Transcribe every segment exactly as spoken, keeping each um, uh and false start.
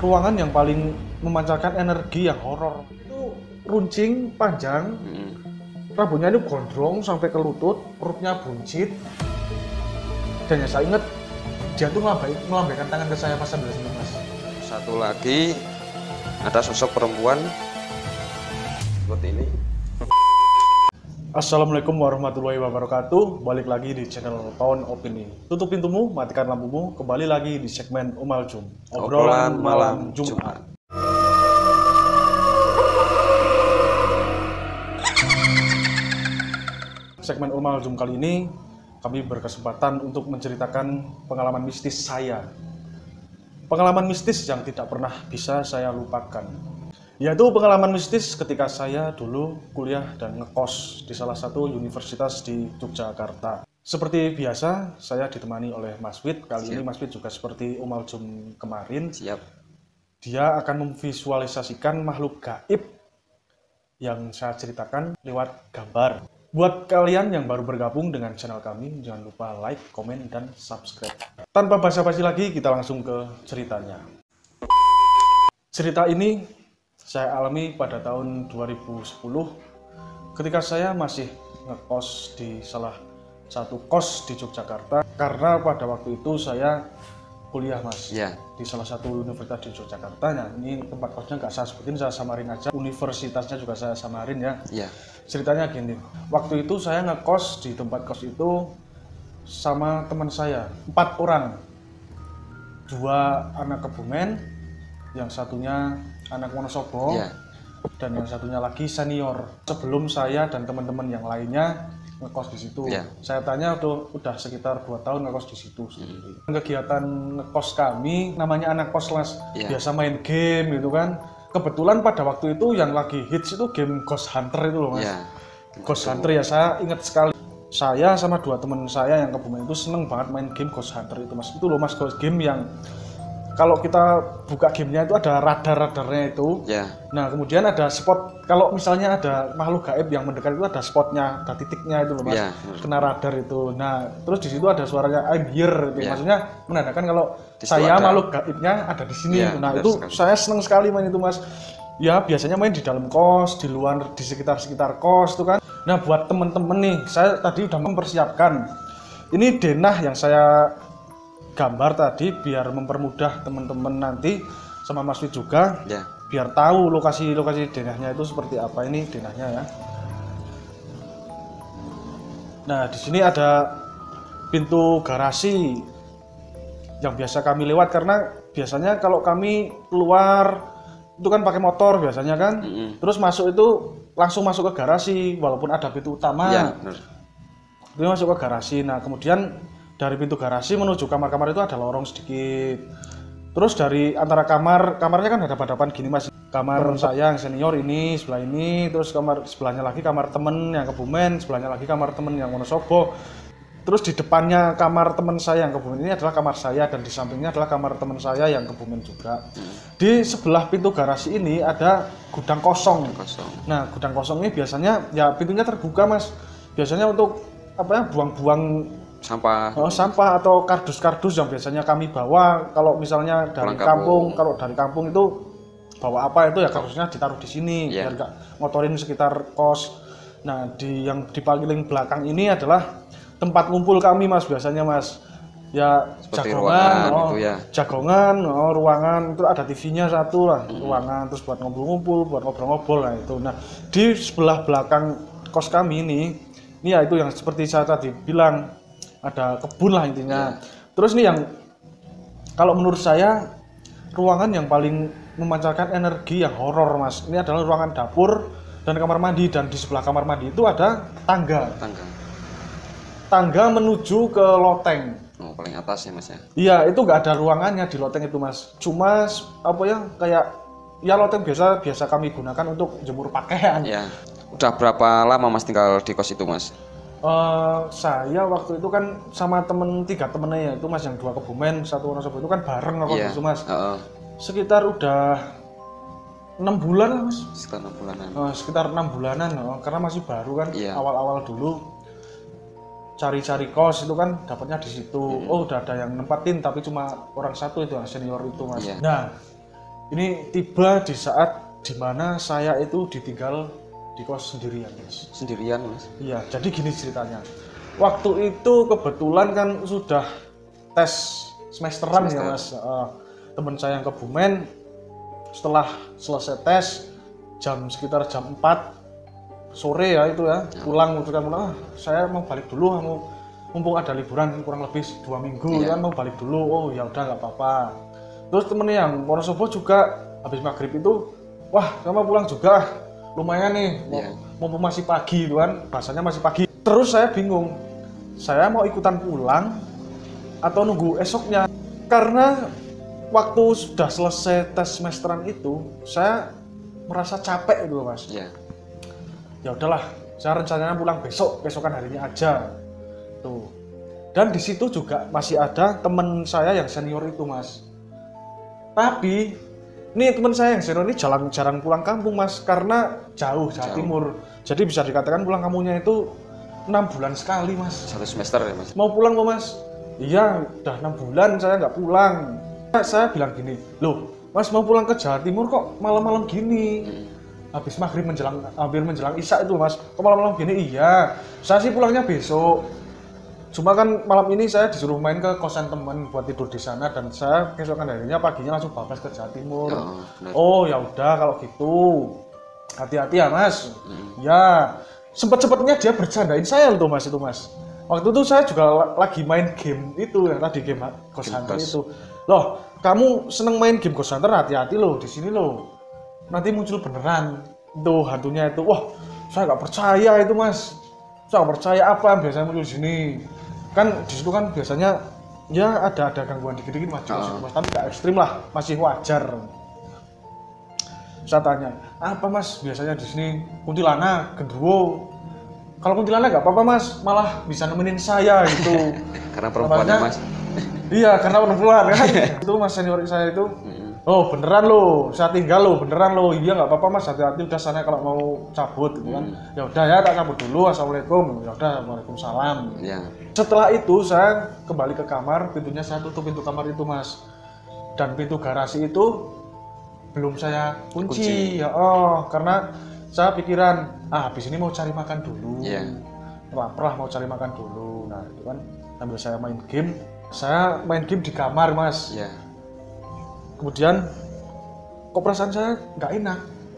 ruangan yang paling memancarkan energi yang horor. Itu runcing panjang, hmm. rambutnya ini gondrong sampai ke lutut, perutnya buncit. Dan yang saya ingat, dia tuh melambaikan tangan ke saya pas sambil senyum, Mas. Satu lagi, ada sosok perempuan seperti ini. Assalamualaikum warahmatullahi wabarakatuh. Balik lagi di channel Pawon Opini. Tutup pintumu, matikan lampumu. Kembali lagi di segmen Umal Jum, obrolan malam Jumat. Segmen Umal Jum kali ini kami berkesempatan untuk menceritakan pengalaman mistis saya. Pengalaman mistis yang tidak pernah bisa saya lupakan. Yaitu pengalaman mistis ketika saya dulu kuliah dan ngekos di salah satu universitas di Yogyakarta. Seperti biasa, saya ditemani oleh Mas Wid. Kali Siap. ini Mas Wid juga seperti Umal Jum kemarin. Siap. Dia akan memvisualisasikan makhluk gaib yang saya ceritakan lewat gambar. Buat kalian yang baru bergabung dengan channel kami, jangan lupa like, komen, dan subscribe. Tanpa basa-basi lagi, kita langsung ke ceritanya. Cerita ini saya alami pada tahun dua ribu sepuluh ketika saya masih ngekos di salah satu kos di Yogyakarta, karena pada waktu itu saya kuliah, Mas, ya. Di salah satu universitas di Yogyakarta. Nah, ini tempat kosnya nggak saya sebutin, saya samarin aja. Universitasnya juga saya samarin ya. Ya. Ceritanya gini, waktu itu saya ngekos di tempat kos itu sama teman saya, empat orang, dua anak Kebumen, yang satunya anak Wonosobo, yeah. dan yang satunya lagi senior. Sebelum saya dan teman-teman yang lainnya ngekos di situ, yeah. saya tanya udah, udah sekitar dua tahun ngekos di situ sendiri. Mm. Kegiatan ngekos kami namanya anak kos, Mas, yeah. biasa main game gitu kan. Kebetulan pada waktu itu yang lagi hits itu game Ghost Hunter itu loh, Mas. Yeah. Ghost Hunter ya, saya ingat sekali. Saya sama dua teman saya yang Kebumen itu seneng banget main game Ghost Hunter itu, Mas. Itu loh, Mas, Ghost game yang kalau kita buka gamenya itu ada radar-radarnya itu. Yeah. Nah, kemudian ada spot, kalau misalnya ada makhluk gaib yang mendekat itu ada spotnya, ada titiknya itu loh, Mas. Yeah. Kena radar itu. Nah, terus di situ ada suaranya I'm here itu. Yeah. Maksudnya menandakan kalau di saya ada. Makhluk gaibnya ada di sini. Yeah, nah, itu sekali. Saya seneng sekali main itu, Mas. Ya, biasanya main di dalam kos, di luar, di sekitar-sekitar kos itu kan. Nah, buat temen-temen nih, saya tadi udah mempersiapkan. Ini denah yang saya gambar tadi biar mempermudah teman-teman nanti sama Mas Wid juga, ya. Biar tahu lokasi-lokasi denahnya itu seperti apa. Ini denahnya ya. Nah, di sini ada pintu garasi yang biasa kami lewat, karena biasanya kalau kami keluar itu kan pakai motor biasanya kan, mm-hmm. terus masuk itu langsung masuk ke garasi walaupun ada pintu utama, ya, itu masuk ke garasi. Nah, kemudian dari pintu garasi menuju kamar-kamar itu ada lorong sedikit. Terus dari antara kamar, kamarnya kan ada hadapan gini, Mas. Kamar saya yang senior ini, sebelah ini. Terus kamar sebelahnya lagi kamar temen yang Kebumen, sebelahnya lagi kamar temen yang Wonosobo. Terus di depannya kamar temen saya yang Kebumen ini adalah kamar saya, dan di sampingnya adalah kamar temen saya yang Kebumen juga. Di sebelah pintu garasi ini ada gudang kosong. Nah, gudang kosong ini biasanya ya pintunya terbuka, Mas. Biasanya untuk apa ya, buang-buang sampah, oh, sampah atau kardus-kardus yang biasanya kami bawa kalau misalnya dari kampung. kampung. Kalau dari kampung itu bawa apa itu ya kardusnya ditaruh di sini, yeah. biar nggak ngotorin sekitar kos. Nah, di yang di paling belakang ini adalah tempat ngumpul kami, Mas, biasanya, Mas. Ya, seperti jagongan, ruangan, oh, itu ya. jagongan, oh, ruangan itu ada T V-nya satu lah, hmm. ruangan terus buat ngumpul-ngumpul, buat ngobrol-ngobrol lah itu. Nah, di sebelah belakang kos kami ini, ini ya itu yang seperti saya tadi bilang, ada kebun lah intinya. Ya. Terus nih yang kalau menurut saya ruangan yang paling memancarkan energi yang horor, Mas. Ini adalah ruangan dapur dan kamar mandi, dan di sebelah kamar mandi itu ada tangga. Tangga. Tangga menuju ke loteng. Oh, paling atas ya, Mas ya. Iya, itu nggak ada ruangannya di loteng itu, Mas. Cuma apa ya, kayak ya loteng biasa biasa kami gunakan untuk jemur pakaian. Ya. Udah berapa lama Mas tinggal di kos itu, Mas? Uh, saya waktu itu kan sama temen tiga temennya ya, itu, Mas, yang dua Kebumen, satu Wonosobo itu kan bareng waktu yeah. itu, Mas. Uh-uh. Sekitar udah enam bulan lah, Mas. Sekitar enam bulanan. Uh, sekitar enam bulanan, oh, karena masih baru kan, yeah. awal-awal dulu cari-cari kos itu kan dapatnya di situ. Mm. Oh, udah ada yang nempatin tapi cuma orang satu itu yang senior itu, Mas. Yeah. Nah, ini tiba di saat dimana saya itu ditinggal di kos sendirian, Mas. Sendirian, Mas? Iya, jadi gini ceritanya. Waktu itu kebetulan kan sudah tes semesteran Semester. ya, Mas. Uh, teman saya yang Kebumen, setelah selesai tes jam sekitar jam empat sore ya itu ya, ya. pulang mutukan pulang, ah, saya mau balik dulu, mau mumpung ada liburan kurang lebih dua minggu iya. kan mau balik dulu. Oh ya udah nggak apa-apa. Terus temennya yang Wonosobo juga habis maghrib itu, wah sama pulang juga, lumayan nih, iya. mumpung masih pagi itu kan, bahasanya masih pagi. Terus saya bingung, saya mau ikutan pulang atau nunggu esoknya, karena waktu sudah selesai tes semesteran itu saya merasa capek itu Mas. Iya. Ya udahlah, saya rencananya pulang besok, besokan harinya aja. Tuh. Dan di situ juga masih ada teman saya yang senior itu, Mas. Tapi ini teman saya yang senior ini jarang jarang pulang kampung, Mas, karena jauh Jawa jauh. Timur. Jadi bisa dikatakan pulang kampungnya itu enam bulan sekali, Mas. Satu semester ya, Mas. Mau pulang kok, Mas? Iya, udah enam bulan saya nggak pulang. Saya bilang gini, loh, Mas mau pulang ke Jawa Timur kok malam-malam gini? Hmm. Habis maghrib menjelang hampir menjelang isya itu, Mas, kok malam-malam gini? Iya, saya sih pulangnya besok. Cuma kan malam ini saya disuruh main ke kosan teman buat tidur di sana, dan saya keesokan harinya paginya langsung bablas ke Jawa Timur. Oh, oh ya udah kalau gitu, hati-hati ya, Mas. Hmm. Ya, sempet-sempetnya dia bercandain saya tuh, Mas, itu Mas. Waktu itu saya juga lagi main game itu yang tadi game Ghost Hunter itu. Loh, kamu seneng main game Ghost Hunter, hati-hati loh di sini loh. Nanti muncul beneran tuh hantunya itu. Wah, saya nggak percaya itu, Mas. Saya nggak percaya apa yang biasanya muncul di sini. Kan di situ kan biasanya ya ada ada gangguan dikit-dikit Mas, uh. Mas, tapi nggak ekstrim lah, masih wajar. Saya tanya, apa Mas biasanya di sini? Kuntilanak, genderuwo. Kalau kuntilanak nggak apa-apa, Mas, malah bisa nemenin saya gitu. Karena perempuan ya, Mas. Iya, karena perempuan kan. Itu Mas senior saya itu. Oh beneran lo, saya tinggal lo, beneran lo. Iya nggak apa-apa Mas, hati-hati udah sana kalau mau cabut gitu kan. Hmm. Ya udah ya, tak cabut dulu. Assalamualaikum. Ya udah, waalaikumsalam. Ya. Setelah itu saya kembali ke kamar, pintunya saya tutup pintu kamar itu, Mas. Dan pintu garasi itu belum saya kunci. kunci. Ya oh, karena saya pikiran, ah habis ini mau cari makan dulu. Iya. Lapar lah, mau cari makan dulu. Nah itu kan sambil saya main game, saya main game di kamar, Mas. Iya. Kemudian, kok perasaan saya nggak enak.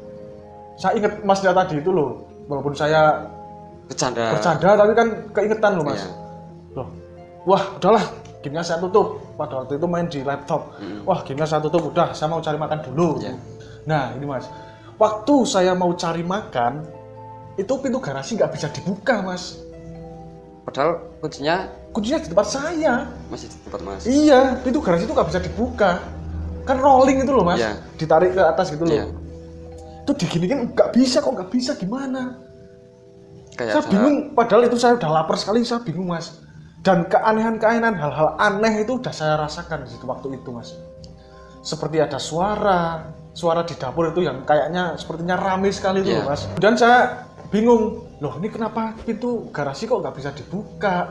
Saya inget Mas dia tadi itu loh, walaupun saya bercanda, bercanda tapi kan keingetan loh Mas. Iya. Loh, wah udahlah, gamenya saya tutup. Pada waktu itu main di laptop. Mm-hmm. Wah gamenya saya tutup, udah saya mau cari makan dulu. Iya. Nah ini Mas, waktu saya mau cari makan, itu pintu garasi nggak bisa dibuka Mas. Padahal kuncinya? Kuncinya di tempat saya. Masih di tempat Mas? Iya, pintu garasi itu nggak bisa dibuka. Kan rolling itu loh Mas, yeah. ditarik ke atas gitu loh. Yeah. Itu diginiin nggak bisa, kok nggak bisa gimana? Kayak saya bingung, padahal itu saya udah lapar sekali, saya bingung Mas. Dan keanehan-keanehan, hal-hal aneh itu udah saya rasakan di situ waktu itu Mas. Seperti ada suara, suara di dapur itu yang kayaknya sepertinya rame sekali itu yeah. loh Mas. Dan saya bingung, loh ini kenapa pintu garasi kok nggak bisa dibuka?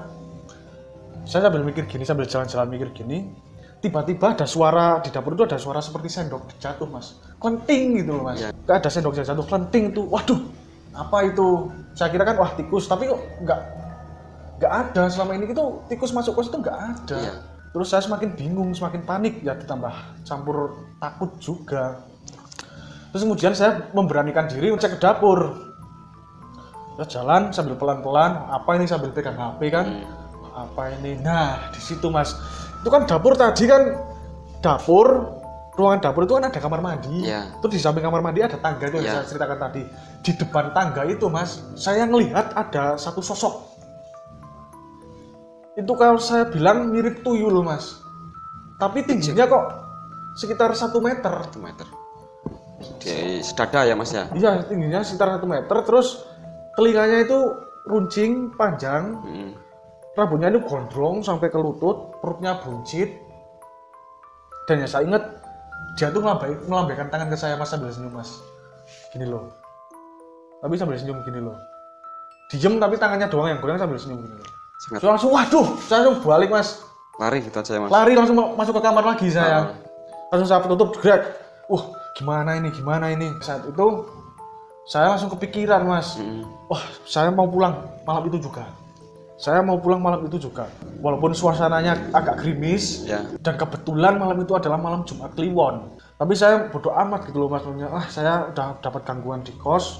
Saya sambil mikir gini, sambil jalan-jalan mikir gini, tiba-tiba ada suara di dapur itu, ada suara seperti sendok jatuh Mas, klenting gitu loh Mas. Ya. Ada sendok jatuh klenting tuh, waduh, apa itu? Saya kira kan wah tikus, tapi kok nggak nggak ada selama ini itu tikus masuk kos itu nggak ada. Ya. Terus saya semakin bingung, semakin panik, ya ditambah campur takut juga. Terus kemudian saya memberanikan diri cek ke dapur. Saya jalan sambil pelan-pelan, apa ini sambil pegang H P kan? Hmm. Apa ini? Nah di situ Mas. Itu kan dapur tadi kan, dapur, ruangan dapur itu kan ada kamar mandi. Yeah. Terus di samping kamar mandi ada tangga itu yang yeah. saya ceritakan tadi. Di depan tangga itu Mas, saya ngelihat ada satu sosok. Itu kalau saya bilang mirip tuyul Mas. Tapi tingginya kok sekitar satu meter. Satu meter. Di sedada ya Mas ya? Iya, tingginya sekitar satu meter. Terus telinganya itu runcing, panjang. Hmm. Rambutnya itu gondrong sampai ke lutut, perutnya buncit. Dan ya saya ingat dia tuh melambaikan tangan ke saya Mas sambil senyum Mas. Gini loh. Tapi sambil senyum gini loh. Diem tapi tangannya doang yang goyang sambil senyum gini loh. So, langsung waduh, saya langsung balik Mas. Lari gitu aja Mas. Lari langsung masuk ke kamar lagi saya. Ah. Langsung saya tutup gerak. wah gimana ini, gimana ini. Saat itu saya langsung kepikiran mas, mm. wah saya mau pulang malam itu juga. Saya mau pulang malam itu juga. Walaupun suasananya agak gerimis, yeah. dan kebetulan malam itu adalah malam Jumat Kliwon. Tapi saya bodo amat gitu loh mas, maksudnya, ah saya udah dapat gangguan di kos,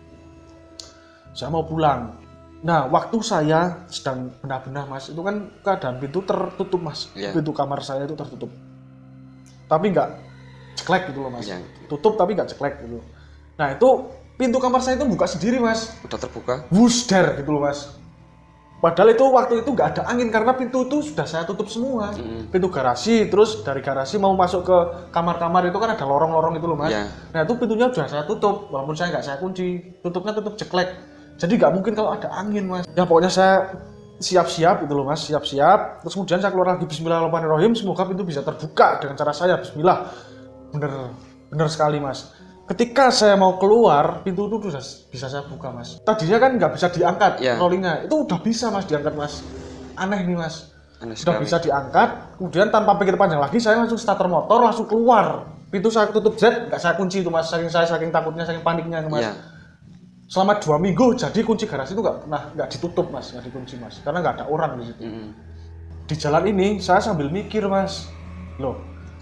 saya mau pulang. Nah waktu saya sedang benar-benar mas, itu kan keadaan pintu tertutup mas, yeah. pintu kamar saya itu tertutup. Tapi nggak ceklek gitu loh mas, yeah. tutup tapi nggak ceklek gitu. Nah itu pintu kamar saya itu buka sendiri mas. Udah terbuka? Wusder gitu loh mas. Padahal itu waktu itu nggak ada angin karena pintu itu sudah saya tutup semua. Mm. Pintu garasi, terus dari garasi mau masuk ke kamar-kamar itu kan ada lorong-lorong itu loh mas. Yeah. Nah itu pintunya sudah saya tutup, walaupun saya nggak saya kunci, tutupnya tutup ceklek. Jadi nggak mungkin kalau ada angin mas. Ya pokoknya saya siap-siap gitu loh mas, siap-siap. Terus kemudian saya keluar lagi Bismillahirrahmanirrahim, semoga pintu bisa terbuka dengan cara saya Bismillah. Bener, bener sekali mas. Ketika saya mau keluar, pintu itu bisa, bisa saya buka mas. Tadinya kan nggak bisa diangkat yeah. rollingnya, itu udah bisa mas diangkat mas. Aneh nih mas, Aneh udah sekali. Bisa diangkat. Kemudian tanpa pikir panjang lagi, saya langsung starter motor, langsung keluar. Pintu saya tutup Z, nggak saya kunci itu mas. Saking saya saking takutnya, saking paniknya itu mas. Yeah. Selama dua minggu, jadi kunci garasi itu nggak pernah nggak ditutup mas, nggak dikunci mas, karena nggak ada orang di situ. Mm-hmm. Di jalan ini saya sambil mikir mas, loh.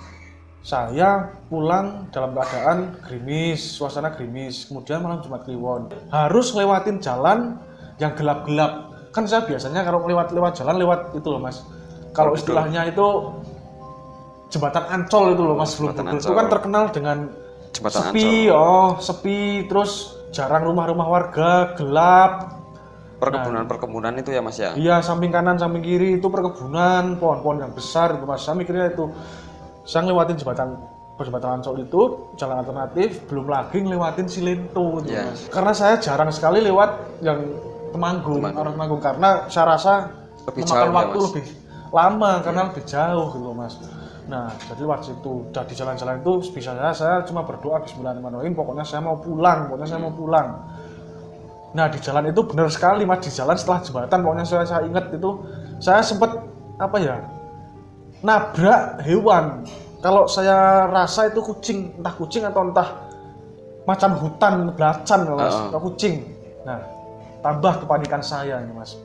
Saya pulang dalam keadaan gerimis, suasana gerimis, kemudian malam Jumat Kliwon. Harus lewatin jalan yang gelap-gelap. Kan saya biasanya kalau lewat-lewat jalan lewat itu loh mas. Kalau istilahnya itu jembatan Ancol itu loh mas. Jembatan itu kan terkenal dengan jembatan sepi, Ancol. oh sepi, terus jarang rumah-rumah warga, gelap. Perkebunan-perkebunan nah, itu ya mas ya? Iya, samping kanan, samping kiri itu perkebunan, pohon-pohon yang besar itu mas. Saya mikirnya itu. Saya ngelewatin jembatan jembatan Ancol itu jalan alternatif, belum lagi ngelewatin Cilento gitu yeah. mas. Karena saya jarang sekali lewat yang Temanggung, arah Temanggung karena saya rasa lebih memakan waktu ya, lebih lama karena yeah. lebih jauh gitu mas. Nah jadi waktu itu udah di jalan-jalan itu bisa saya saya cuma berdoa Bismillahirrahmanirrahim, pokoknya saya mau pulang, pokoknya saya mau pulang. Nah di jalan itu benar sekali mas, di jalan setelah jembatan pokoknya saya, saya ingat itu saya sempat apa ya? Nabrak hewan. Kalau saya rasa itu kucing, entah kucing atau entah macan hutan, belacan mas, uh-uh. atau kucing. Nah, tambah kepanikan saya nih mas.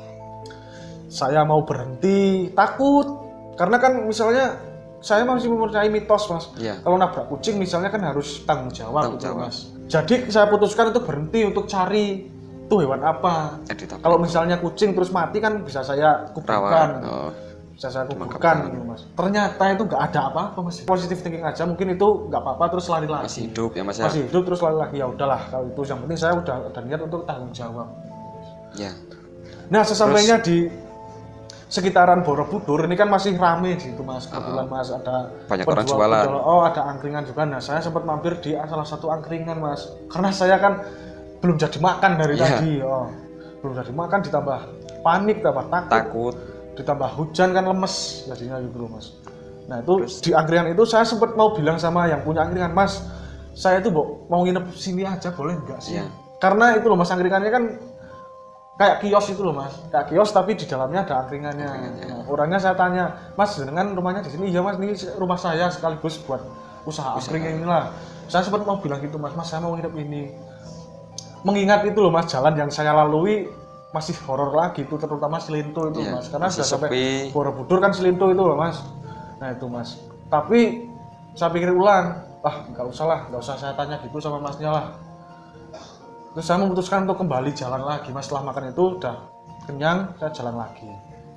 Saya mau berhenti, takut. Karena kan misalnya saya masih mempercayai mitos mas. Yeah. Kalau nabrak kucing misalnya kan harus tanggung jawab, tanggung gitu jawab. Mas. Jadi saya putuskan untuk berhenti untuk cari tuh hewan apa. Kalau misalnya kucing terus mati kan bisa saya kuburkan. Oh. Bisa saya kuburkan gitu mas. Ternyata itu nggak ada apa-apa mas. Positif thinking aja, mungkin itu nggak apa-apa terus lari lagi. Masih hidup ya mas ya. Masih hidup terus lari lagi, ya udahlah kalau itu yang penting saya udah udah niat untuk tanggung jawab. Ya. Nah sesampainya terus, di sekitaran Borobudur ini kan masih rame di situ mas. Kebetulan uh, mas ada banyak orang jualan. Penjual, oh ada angkringan juga. Nah saya sempat mampir di salah satu angkringan mas. Karena saya kan belum jadi makan dari yeah. tadi. Oh belum jadi makan ditambah panik, tambah takut. Takut. Ditambah hujan kan lemes jadinya gitu loh mas. Nah itu terus, di angkringan itu saya sempat mau bilang sama yang punya angkringan, mas saya itu mau nginep sini aja boleh nggak sih? Yeah. Karena itu loh mas angkringannya kan kayak kios itu loh mas, kayak kios tapi di dalamnya ada angkringannya. Angkringannya. Nah, orangnya saya tanya, mas dengan rumahnya di sini? Iya mas, ini rumah saya sekaligus buat usaha, usaha. angkringan inilah. Saya sempat mau bilang gitu mas, mas saya mau nginep ini. Mengingat itu loh mas jalan yang saya lalui masih horor lagi itu, terutama Cilento itu yeah, mas, karena sudah sampai Borobudur kan Cilento itu loh mas. Nah itu mas, tapi saya pikir ulang, ah nggak usah lah, nggak usah saya tanya gitu sama masnya lah. Terus saya memutuskan untuk kembali jalan lagi mas, setelah makan itu udah kenyang, saya jalan lagi.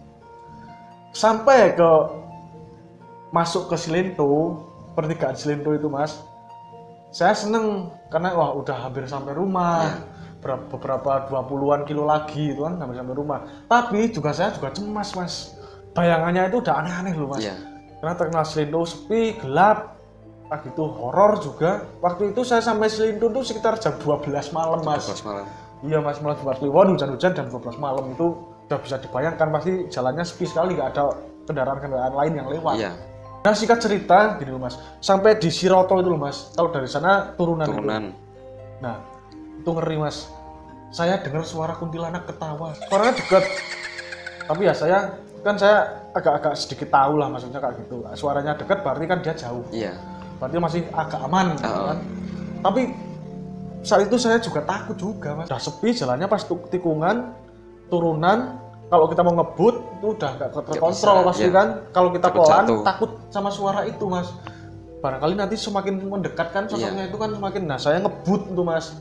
Sampai ke masuk ke Cilento, pertigaan Cilento itu mas, saya seneng karena wah udah hampir sampai rumah. Yeah. Beberapa dua puluhan kilo lagi itu kan sampai sampai rumah. Tapi juga saya juga cemas mas. Bayangannya itu udah aneh-aneh loh mas. Yeah. Karena terkenal Cilento sepi, gelap, pagi itu horor juga. Waktu itu saya sampai Cilento itu sekitar jam dua belas malam mas. dua belas malam. Iya mas, malam Jumat Kliwon hujan-hujan jam dua belas malam itu udah bisa dibayangkan pasti jalannya sepi sekali, nggak ada kendaraan-kendaraan lain yang lewat. Yeah. Nah singkat cerita gini loh mas, sampai di Siroto itu loh mas. Kalau dari sana turunan. Turunan. Itu. Nah itu ngeri mas, saya dengar suara kuntilanak ketawa, suaranya dekat, tapi ya saya kan saya agak-agak sedikit tahu lah maksudnya kayak gitu, suaranya dekat berarti kan dia jauh. Iya. berarti masih agak aman gitu Uh. kan. Tapi saat itu saya juga takut juga mas, udah sepi jalannya pas tikungan, turunan, kalau kita mau ngebut itu udah gak terkontrol pasti ya. Kan kalau kita pelan takut sama suara itu mas, barangkali nanti semakin mendekat kan sosoknya ya. Itu kan semakin, nah saya ngebut tuh mas.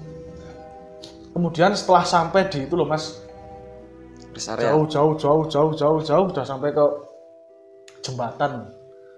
Kemudian setelah sampai di itu loh mas, jauh jauh jauh jauh jauh jauh udah sampai ke jembatan.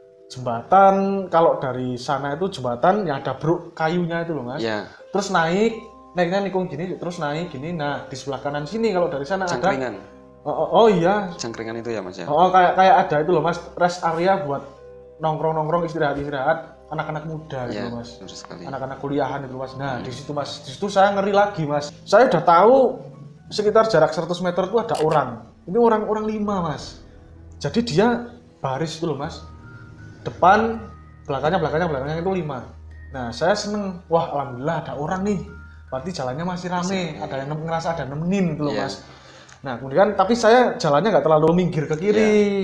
Jembatan kalau dari sana itu jembatan yang ada bruk kayunya itu loh mas. Ya. Terus naik, naiknya nikung gini, terus naik gini. Nah di sebelah kanan sini kalau dari sana Cangkringan. Ada. Oh, oh, oh iya. Cangkringan itu ya mas ya. Oh kayak kayak ada itu loh mas, rest area buat nongkrong nongkrong istirahat istirahat anak-anak muda gitu ya, mas. Anak-anak kuliahan itu mas. Nah hmm. di situ mas, di situ saya ngeri lagi mas. Saya udah tahu sekitar jarak seratus meter itu ada orang. Ini orang-orang lima mas. Jadi dia baris itu loh mas. Depan, belakangnya, belakangnya, belakangnya itu lima. Nah, saya seneng, wah alhamdulillah ada orang nih. Berarti jalannya masih rame, ada yang ngerasa ada nemenin gitu loh yeah. mas. Nah, kemudian tapi saya jalannya nggak terlalu minggir ke kiri.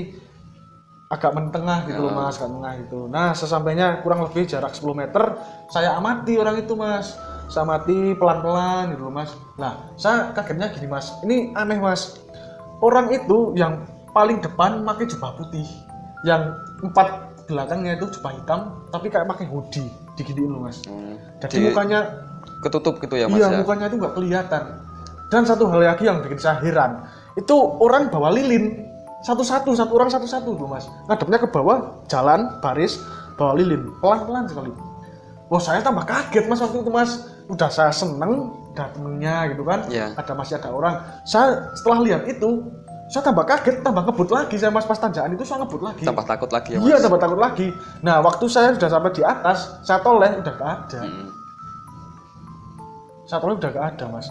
Yeah. Agak mentengah gitu yeah. loh mas, agak tengah gitu. Nah, sesampainya kurang lebih jarak sepuluh meter, saya amati orang itu mas. Saya amati pelan-pelan gitu loh mas. Nah, saya kagetnya gini mas, ini aneh mas. Orang itu yang paling depan pakai jubah putih. Yang empat belakangnya itu jubah hitam tapi kayak pakai hoodie diginiin loh mas. Hmm, jadi di, mukanya ketutup gitu ya mas. Iya ya? Mukanya itu nggak kelihatan. Dan satu hal lagi yang bikin saya heran, itu orang bawa lilin satu-satu, satu orang satu-satu tuh mas, ngadepnya ke bawah jalan baris bawa lilin pelan-pelan sekali. Wah saya tambah kaget mas waktu itu mas, udah saya seneng datangnya gitu kan. Yeah. Ada masih ada orang. Saya setelah lihat itu saya tambah kaget, tambah ngebut lagi saya mas pas tanjakan itu saya ngebut lagi. Tambah takut lagi ya mas? Iya tambah takut lagi. Nah waktu saya sudah sampai di atas, saya toleh udah gak ada. Hmm. Saya toleh udah gak ada mas.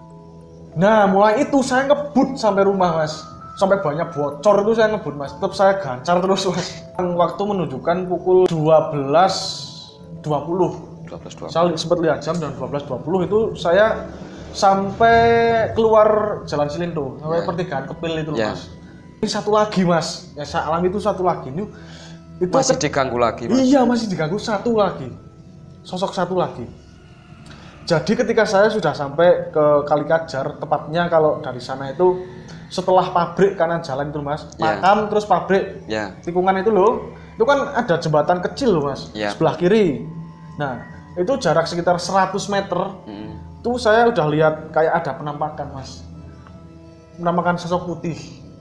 Nah mulai itu saya ngebut sampai rumah mas. Sampai banyak bocor itu saya ngebut mas. Tetap saya gancar terus mas. Waktu menunjukkan pukul dua belas dua puluh. dua belas dua puluh. Saya sempat lihat jam dan dua belas dua puluh itu saya sampai keluar Jalan Silindo sampai yeah. pertigaan Kepil itu yeah. mas. Ini satu lagi mas, ya saya alami itu satu lagi ini itu masih ke... diganggu lagi mas. Iya masih diganggu satu lagi, sosok satu lagi. Jadi ketika saya sudah sampai ke Kalikajar, tepatnya kalau dari sana itu setelah pabrik kanan jalan itu mas, yeah. makam terus pabrik, yeah. tikungan itu loh, itu kan ada jembatan kecil loh mas, yeah. sebelah kiri. Nah itu jarak sekitar seratus meter. Mm. Itu saya udah lihat kayak ada penampakan mas, penampakan sosok putih.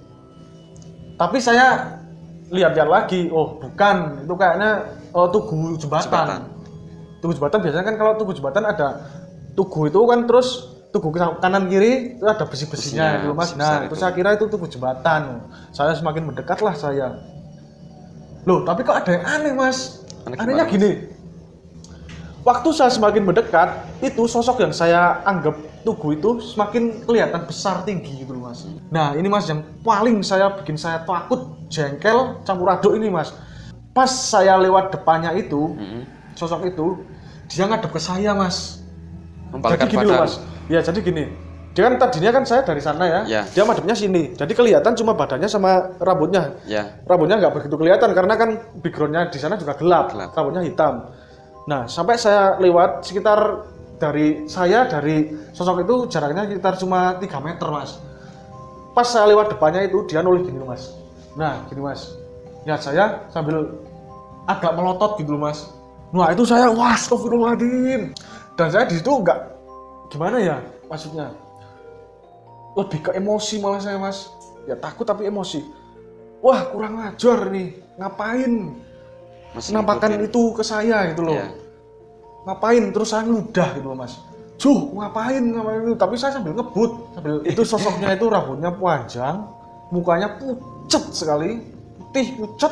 Tapi saya lihat-lihat lagi, oh bukan, itu kayaknya oh, tugu jembatan. jembatan. Tugu jembatan biasanya kan kalau tugu jembatan ada tugu itu kan terus tugu kanan kiri itu ada besi-besinya gitu mas. Nah itu, itu saya kira itu tugu jembatan. Saya semakin mendekatlah saya. Loh tapi kok ada yang aneh mas? Aneh Anehnya gimana, gini. Mas? Waktu saya semakin mendekat, itu sosok yang saya anggap tugu itu semakin kelihatan besar tinggi gitu loh mas. Nah ini mas yang paling saya bikin saya takut, jengkel, campur aduk ini mas. Pas saya lewat depannya itu, mm-hmm. sosok itu, dia ngadep ke saya mas. Jadi gini loh mas, ya jadi gini. Dia kan tadinya kan saya dari sana ya, yeah. dia madepnya sini. Jadi kelihatan cuma badannya sama rambutnya. Yeah. Rambutnya nggak begitu kelihatan karena kan backgroundnya di sana juga gelap, gelap. Rambutnya hitam. Nah, sampai saya lewat sekitar dari saya dari sosok itu jaraknya sekitar cuma tiga meter, Mas. Pas saya lewat depannya itu dia noleh gini, Mas. Nah, gini, Mas. Lihat saya sambil agak melotot gitu, Mas. Nah, itu saya wah, astagfirullahaladzim. Dan saya di situ enggak gimana ya maksudnya. Lebih ke emosi malah saya, Mas. Ya takut tapi emosi. Wah, kurang ajar nih. Ngapain? Masih nampakan itu ke saya gitu loh. Yeah. Ngapain terus saya ngeludah gitu loh mas. Juh ngapain ngapain itu, tapi saya sambil ngebut sambil itu sosoknya itu rambutnya panjang, mukanya pucet sekali, putih pucet,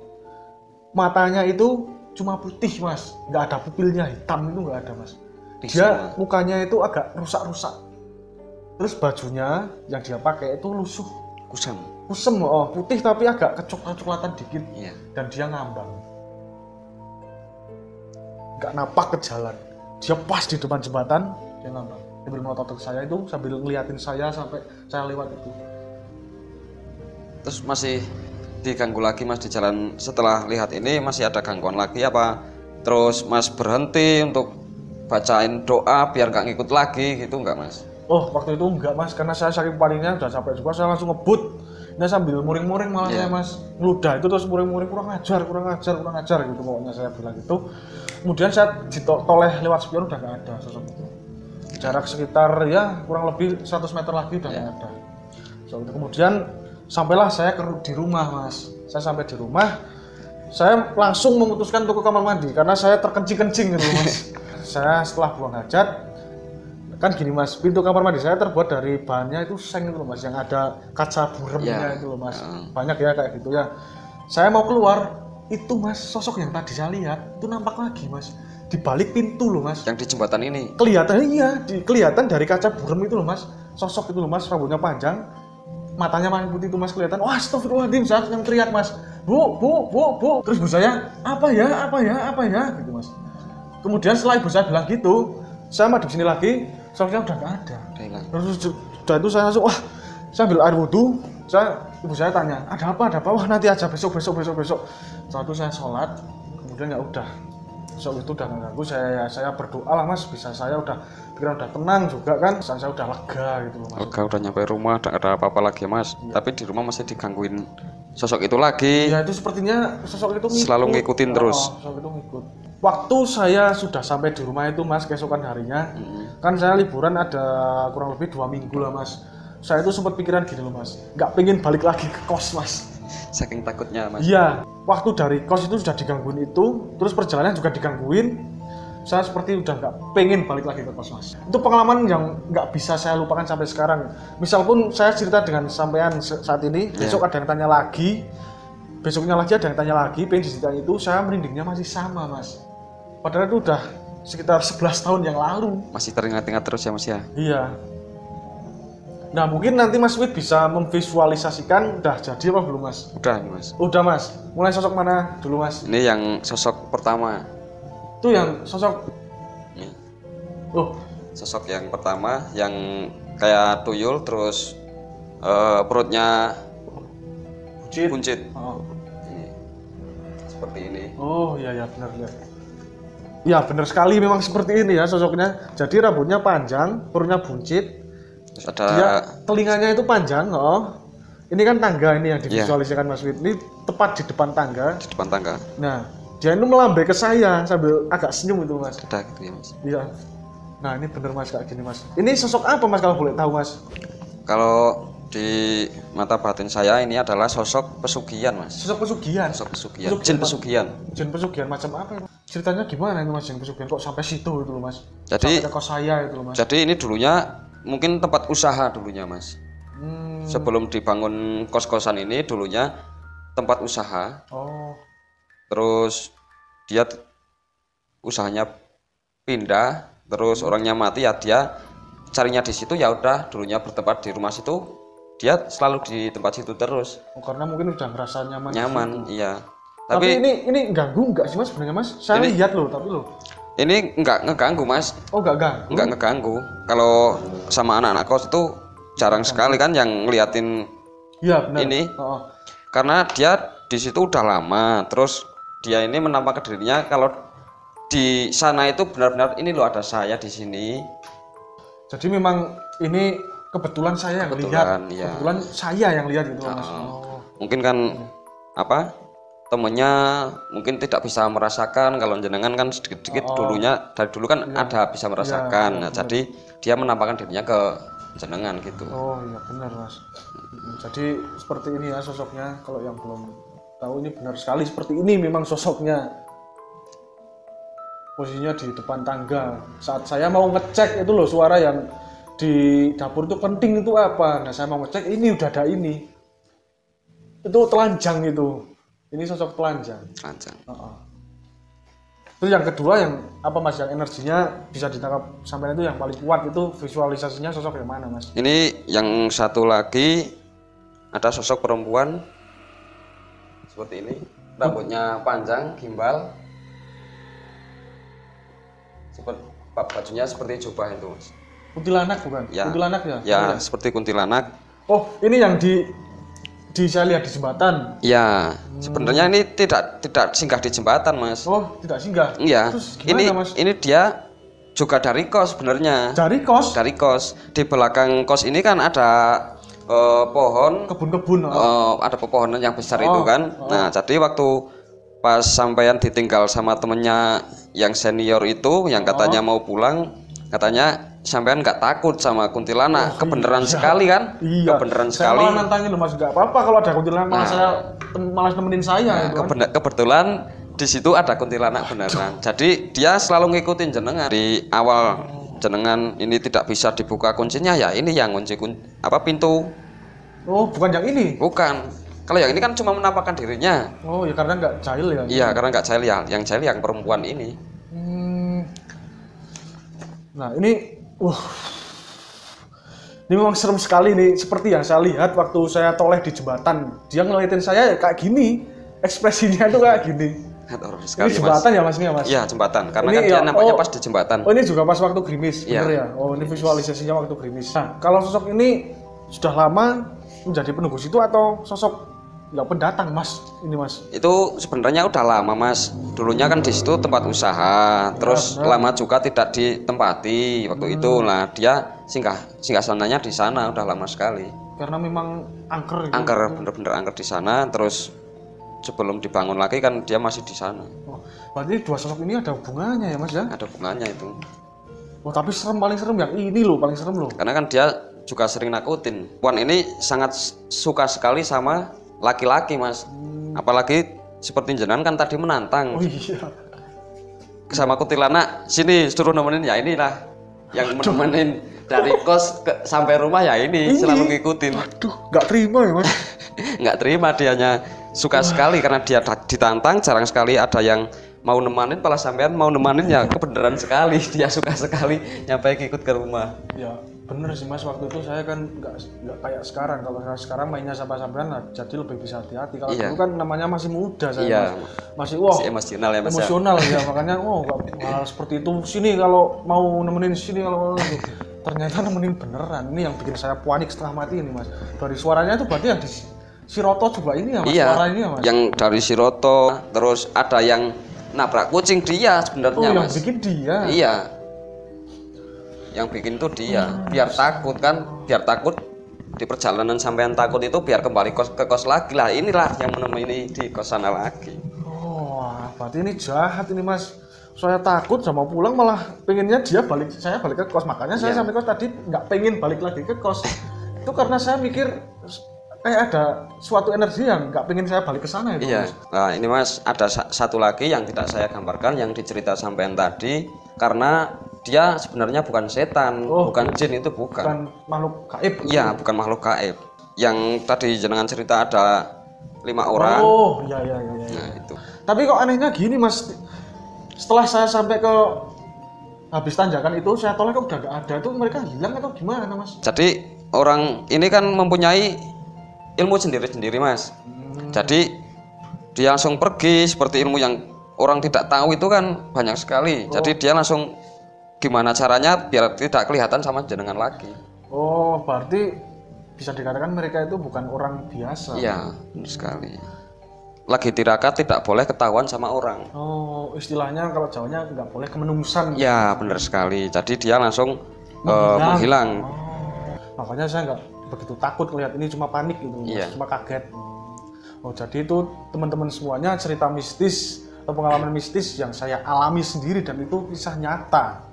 matanya itu cuma putih mas, nggak ada pupilnya hitam itu nggak ada mas. Dia mukanya itu agak rusak-rusak, terus bajunya yang dia pakai itu lusuh, kusam, kusam oh putih tapi agak kecoklat-coklatan dikit. Yeah. Dan dia ngambang. Gak napak ke jalan, dia pas di depan jembatan, dia ngambang sambil melotot ke saya itu sambil ngeliatin saya sampai saya lewat itu. Terus masih diganggu lagi mas di jalan setelah lihat ini, masih ada gangguan lagi apa terus Mas berhenti untuk bacain doa biar nggak ngikut lagi gitu nggak Mas? Oh, waktu itu enggak Mas, karena saya saking palingnya udah capek juga, saya langsung ngebut. Nah sambil muring-muring malah yeah. saya Mas, ngeludah itu terus muring-muring, kurang ajar, kurang ajar, kurang ajar gitu pokoknya saya bilang gitu. Kemudian saya ditoleh lewat spion udah nggak ada sosok itu. Jarak sekitar ya kurang lebih seratus meter lagi udah nggak yeah. ada. So, kemudian sampailah saya ke, di rumah Mas. Saya sampai di rumah, saya langsung memutuskan untuk ke kamar mandi karena saya terkencing-kencing gitu Mas. Saya setelah buang hajat, kan gini Mas, pintu kamar mandi saya terbuat dari bahannya itu seng itu loh Mas, yang ada kaca buremnya yeah. itu loh Mas, uh. banyak ya kayak gitu ya. Saya mau keluar, itu Mas sosok yang tadi saya lihat itu nampak lagi Mas, di balik pintu loh Mas. Yang di jembatan ini? Kelihatan iya, di, kelihatan dari kaca burem itu loh Mas, sosok itu loh Mas, rambutnya panjang, matanya main putih itu Mas kelihatan. Wah astagfirullahaladzim, saya yang teriak Mas, bu, bu, bu, bu. Terus bu saya, apa ya, apa ya, apa ya, gitu Mas. Kemudian setelah ibu saya bilang gitu, saya madep sini lagi. Soalnya udah nggak ada. Terus udah itu saya langsung wah, saya ambil air wudhu, saya ibu saya tanya ada apa ada apa, wah nanti aja besok besok besok besok. Setelah itu saya sholat, kemudian ya udah, besok itu udah nggak ganggu, saya saya berdoa lah Mas, bisa saya udah pikiran udah tenang juga kan, saya, saya udah lega gitu loh Mas. Lega udah nyampe rumah, udah ada apa-apa lagi Mas, ya. Tapi di rumah masih digangguin sosok itu lagi. Ya itu sepertinya sosok itu ngikut. Selalu ngikutin oh, terus. Sosok itu ngikut. Waktu saya sudah sampai di rumah itu Mas, keesokan harinya, hmm. kan saya liburan ada kurang lebih dua minggu lah Mas. Saya itu sempat pikiran gini loh Mas, nggak pengen balik lagi ke kos Mas. Saking takutnya Mas. Iya, waktu dari kos itu sudah digangguin itu, terus perjalanan juga digangguin. Saya seperti udah nggak pengen balik lagi ke kos Mas. Itu pengalaman yang nggak bisa saya lupakan sampai sekarang. Misal pun saya cerita dengan sampean saat ini, yeah. besok ada yang tanya lagi, besoknya lagi ada yang tanya lagi, pengen diceritain itu, saya merindingnya masih sama Mas. Padahal itu udah sekitar sebelas tahun yang lalu. Masih teringat-ingat terus ya Mas ya? Iya. Nah mungkin nanti Mas Wid bisa memvisualisasikan udah jadi apa belum Mas? Udah Mas. Udah Mas. Mulai sosok mana dulu Mas? Ini yang sosok pertama. Itu yang sosok. Ini. Oh. Sosok yang pertama yang kayak tuyul terus uh, perutnya buncit. Buncit. Oh. Ini. Seperti ini. Oh iya ya benar benar. Ya benar sekali memang seperti ini ya sosoknya. Jadi rambutnya panjang, perutnya buncit. Terus ada dia, telinganya itu panjang, oh. Ini kan tangga ini yang divisualisasikan yeah. Mas Wid. Ini tepat di depan tangga. Di depan tangga. Nah, dia itu melambai ke saya sambil agak senyum itu Mas. Ada gitu ya Mas. Iya. Nah, ini benar Mas kayak gini Mas. Ini sosok apa Mas kalau boleh tahu Mas? Kalau di mata batin saya ini adalah sosok pesugihan Mas. Sosok pesugihan? Sosok pesugihan. Jin pesugihan. Jin pesugihan macam apa itu? Ceritanya gimana itu Mas jin pesugihan kok sampai situ itu loh Mas? Jadi sampai ke kos saya itu loh Mas. Jadi ini dulunya mungkin tempat usaha dulunya Mas. Hmm. Sebelum dibangun kos-kosan ini dulunya tempat usaha. Oh. Terus dia usahanya pindah, terus hmm. orangnya mati ya dia carinya di situ ya udah dulunya bertempat di rumah situ. Dia selalu di tempat situ terus. Oh, karena mungkin udah ngerasa nyaman. Nyaman, iya. Tapi, tapi ini ini ganggu nggak sih Mas sebenarnya Mas? Saya ini, lihat loh, tapi loh. Ini nggak ngeganggu Mas. Oh nggak ganggu? Nggak ngeganggu. Kalau sama anak-anak kos itu jarang ganggu. Sekali kan yang ngeliatin ya, benar. Ini. Oh. Karena dia di situ udah lama. Terus dia ini menampakkan dirinya kalau di sana itu benar-benar ini loh ada saya di sini. Jadi memang ini kebetulan saya yang kebetulan, lihat. Ya. Kebetulan saya yang lihat gitu nah, Mas. Oh. Mungkin kan hmm. apa? Temennya mungkin tidak bisa merasakan kalau jenengan kan sedikit-sedikit oh. dulunya dari dulu kan ya. Ada bisa merasakan. Ya, nah, jadi dia menampakkan dirinya ke jenengan gitu. Oh iya benar Mas. Jadi seperti ini ya sosoknya. Kalau yang belum tahu ini benar sekali seperti ini memang sosoknya. Posisinya di depan tangga. Saat saya mau ngecek itu loh suara yang di dapur itu penting itu apa? Nah saya mau ngecek ini udah ada ini. Itu telanjang itu. Ini sosok telanjang. Telanjang. Uh-uh. Terus yang kedua yang apa Mas yang energinya bisa ditangkap sampai itu yang paling kuat itu visualisasinya sosok yang mana Mas? Ini yang satu lagi ada sosok perempuan seperti ini, rambutnya panjang, gimbal. Seperti bajunya seperti jubah itu Mas. Kuntilanak bukan? Ya. Kuntilanak ya? Ya, ya, seperti kuntilanak. Oh, ini yang di di saya lihat di jembatan. Ya, hmm. sebenarnya ini tidak tidak singgah di jembatan, Mas. Oh, tidak singgah. Iya. Ini Mas? ini dia juga dari kos sebenarnya. Dari kos? Dari kos. Di belakang kos ini kan ada uh, pohon, kebun-kebun. Oh. Uh, ada pepohonan yang besar oh. itu kan. Oh. Nah, jadi waktu pas sampean ditinggal sama temennya yang senior itu, yang katanya oh. mau pulang, katanya sampean nggak takut sama kuntilanak. Oh, kebenaran iya. sekali kan? Iya. Kebenaran saya sekali. Saya nantangin loh, Mas, nggak apa-apa kalau ada kuntilanak, malah nah, saya malah nemenin saya. Nah, gitu kan? Kebetulan di situ ada kuntilanak beneran. Jadi dia selalu ngikutin jenengan. Di awal jenengan ini tidak bisa dibuka kuncinya, ya ini yang kunci kun apa pintu. Oh, bukan yang ini? Bukan. Kalau yang ini kan cuma menampakkan dirinya. Oh, ya karena nggak jahil ya? Iya, karena nggak jahil ya. Yang jahil yang perempuan ini. Hmm. Nah, ini Uh, ini memang serem sekali nih. Seperti yang saya lihat waktu saya toleh di jembatan, dia ngeliatin saya ya kayak gini, ekspresinya itu kayak gini. Sekali, ini jembatan mas. ya mas ini ya mas? Iya jembatan, karena ini kan dia ya, nampaknya oh, pas di jembatan. Oh ini juga pas waktu gerimis, ya. bener ya? Oh ini visualisasinya waktu gerimis. Nah kalau sosok ini sudah lama menjadi penunggu situ atau sosok nggak pendatang mas ini mas? Itu sebenarnya udah lama mas. Dulunya kan di situ tempat usaha, terus ya, lama juga tidak ditempati waktu hmm. itu. Nah dia singgah singgah sananya di sana udah lama sekali. Karena memang angker. Gitu. Angker bener-bener angker di sana. Terus sebelum dibangun lagi kan dia masih di sana. Oh, berarti dua sosok ini ada hubungannya ya mas ya? Ada hubungannya itu. Oh tapi serem, paling serem yang ini loh, paling serem loh. Karena kan dia juga sering nakutin. Puan ini sangat suka sekali sama laki-laki mas, hmm. apalagi seperti jenengan kan tadi menantang. Oh iya. Sama kuntilanak, sini suruh nemenin ya inilah yang menemenin dari kos ke, sampai rumah ya ini, ini selalu ngikutin. Aduh, nggak terima ya mas? Nggak terima, dianya suka Wah. sekali karena dia ditantang, jarang sekali ada yang mau nemanin, malah sampean mau nemanin ya kebenaran sekali, dia suka sekali nyampe ikut ke rumah. Ya bener sih mas, waktu itu saya kan nggak nggak kayak sekarang. Kalau saya sekarang mainnya sama sampean nah, jadi lebih bisa hati-hati. Kalau iya. dulu kan namanya masih muda saya iya. mas. masih wah masih emosional ya mas. Emosional ya, makanya oh hal seperti itu sini kalau mau nemenin sini kalau ternyata nemenin beneran. Ini yang bikin saya panik setengah mati ini mas. Dari suaranya itu berarti yang di Siroto juga ini ya mas, iya, suara ini ya mas. Yang dari Siroto, terus ada yang nabrak kucing dia sebenarnya oh, mas. Yang bikin dia. Iya. Yang bikin tuh dia, hmm. biar takut kan, biar takut di perjalanan sampean takut itu biar kembali kos ke kos lagi lah. Inilah yang menemani di kos sana lagi. Oh, berarti ini jahat ini mas. Saya takut sama pulang malah pengennya dia balik, saya balik ke kos. Makanya saya yeah. sampai kos tadi nggak pengen balik lagi ke kos. Itu karena saya mikir kayak ada suatu energi yang nggak pengen saya balik ke sana itu. Iya. Mas. Nah ini mas ada satu lagi yang tidak saya gambarkan yang dicerita sampean tadi karena dia sebenarnya bukan setan, oh, bukan jin itu bukan. Bukan makhluk gaib. Iya, bukan makhluk gaib. Yang tadi jenengan cerita ada lima orang. Oh, iya iya iya. Nah, itu. Tapi kok anehnya gini, Mas. Setelah saya sampai ke habis tanjakan itu, saya tolak kok udah gak ada. Itu mereka hilang atau gimana, Mas? Jadi, orang ini kan mempunyai ilmu sendiri-sendiri, Mas. Hmm. Jadi, dia langsung pergi seperti ilmu yang orang tidak tahu itu kan banyak sekali. Oh. Jadi, dia langsung gimana caranya biar tidak kelihatan sama jenengan lagi. Oh, berarti bisa dikatakan mereka itu bukan orang biasa. Iya, benar sekali. Lagi tirakat tidak boleh ketahuan sama orang. Oh, istilahnya kalau Jawanya nggak boleh kemenungsan. Ya, benar sekali. Jadi dia langsung menghilang. Uh, menghilang. Oh, makanya saya nggak begitu takut melihat ini, cuma panik gitu, iya. Cuma kaget. Oh, jadi itu teman-teman semuanya cerita mistis atau pengalaman mistis yang saya alami sendiri dan itu kisah nyata.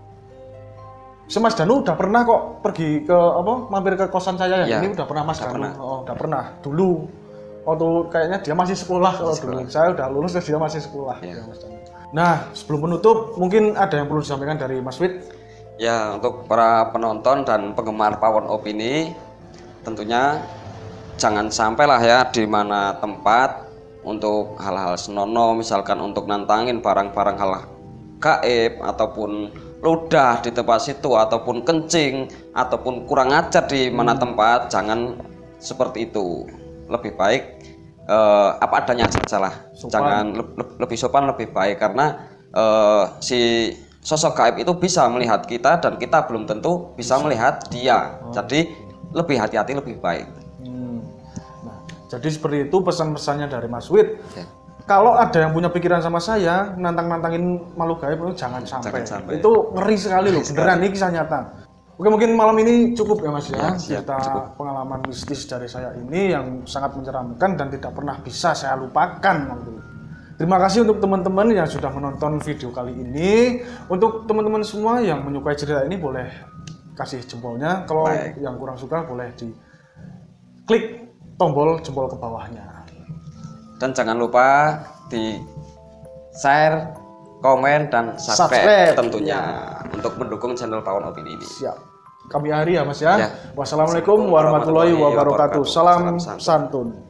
Mas Danu udah pernah kok pergi ke apa mampir ke kosan saya ya, ya. Ini udah pernah Mas Danu. Oh, udah pernah dulu waktu kayaknya dia masih sekolah kalau dulu. Saya udah lulus dan dia masih sekolah ya. Ya, Mas Danu. Nah sebelum menutup mungkin ada yang perlu disampaikan dari Mas Wid. Ya, untuk para penonton dan penggemar Pawon Opini tentunya jangan sampailah ya di mana tempat untuk hal-hal senonoh, misalkan untuk nantangin barang-barang hal gaib ataupun ludah di tempat situ ataupun kencing ataupun kurang ajar di mana tempat, jangan seperti itu. Lebih baik eh, apa adanya saja lah. Jangan le le lebih sopan lebih baik karena eh, si sosok gaib itu bisa melihat kita dan kita belum tentu bisa melihat dia. Oh. Jadi lebih hati-hati lebih baik. Hmm. Nah, Jadi seperti itu pesan-pesannya dari Mas Wid. Ya. Kalau ada yang punya pikiran sama saya, nantang-nantangin makhluk gaib itu jangan sampai. Jangan sampai. Itu ngeri sekali loh, beneran ini kisah nyata. Oke, mungkin malam ini cukup ya Mas ya, Ya, siap, cerita cukup. pengalaman mistis dari saya ini yang sangat menyeramkan dan tidak pernah bisa saya lupakan. Terima kasih untuk teman-teman yang sudah menonton video kali ini. Untuk teman-teman semua yang menyukai cerita ini boleh kasih jempolnya. Kalau Baik. yang kurang suka boleh di klik tombol jempol ke bawahnya. Dan jangan lupa di share, komen, dan subscribe, Subscribe. tentunya untuk mendukung channel Pawon Opini ini. Siap. Kami akhiri ya Mas ya. Ya. Wassalamualaikum warahmatullahi wabarakatuh. Salam Salam santun.